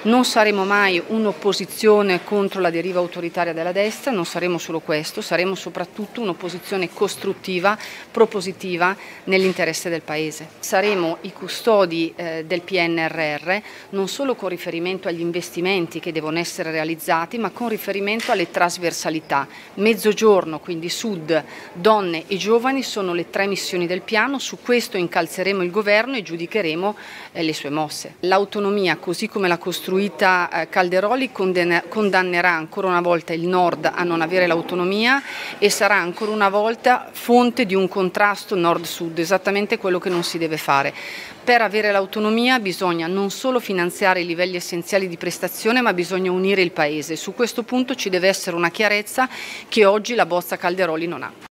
Non saremo mai un'opposizione contro la deriva autoritaria della destra, non saremo solo questo, saremo soprattutto un'opposizione costruttiva, propositiva nell'interesse del Paese. Saremo i custodi del PNRR, non solo con riferimento agli investimenti che devono essere realizzati, ma con riferimento alle trasversalità. Mezzogiorno, quindi Sud, donne e giovani sono le 3 missioni del piano, su questo incalzeremo il governo e giudicheremo le sue mosse. L'autonomia, così come l'ha costruita Calderoli, condannerà ancora una volta il Nord a non avere l'autonomia e sarà ancora una volta fonte di un contrasto Nord-Sud, esattamente quello che non si deve fare. Per avere l'autonomia bisogna non solo finanziare i livelli essenziali di prestazione, ma bisogna unire il Paese. Su questo punto ci deve essere una chiarezza che oggi la bozza Calderoli non ha.